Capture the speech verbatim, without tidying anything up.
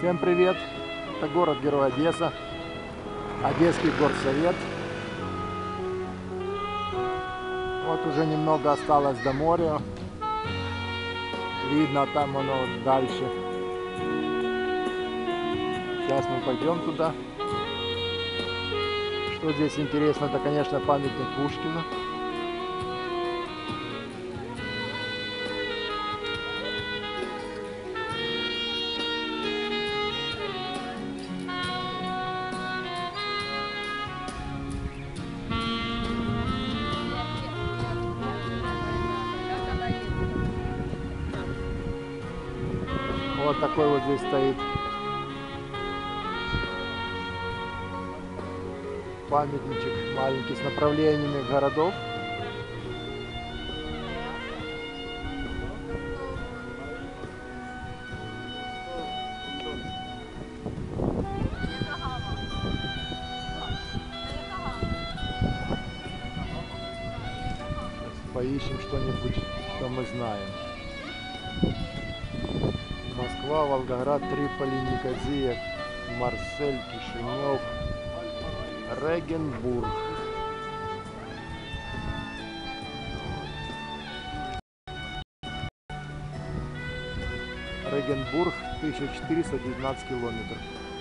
Всем привет! Это город-герой Одесса, Одесский горсовет. Вот уже немного осталось до моря. Видно там оно дальше. Сейчас мы пойдем туда. Что здесь интересно, это, конечно, памятник Пушкину. Вот такой вот здесь стоит памятничек маленький с направлениями городов. Поищем что-нибудь, что мы знаем. Москва, Волгоград, Триполи, Никозия, Марсель, Кишинев, Регенбург. Регенбург, тысяча четыреста девятнадцать километров.